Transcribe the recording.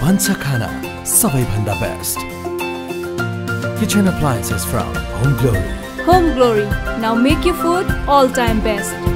Vansa Khana, Sabai Bhanda Best. Kitchen appliances from Home Glory. Home Glory. Now make your food all-time best.